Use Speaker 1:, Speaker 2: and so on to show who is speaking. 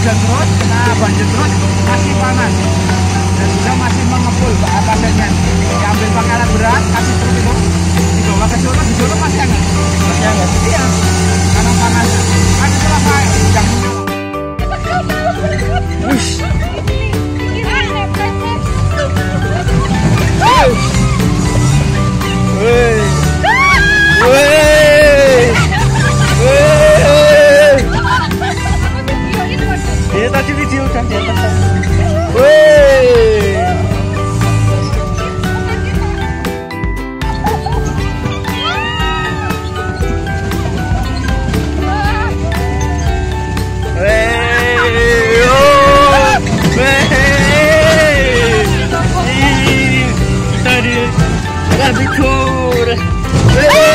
Speaker 1: hujan terus, kena banjir terus, masih panas dan juga masih mengepul pasirnya. Diambil pakai alat berat, kasih truk itu dibawa ke Solo, di Solo masih hangat. Masih hangat? Iya, karena panasnya. Kan itulah Pak yang wush. Ini tadi video udah di atas. Tadi,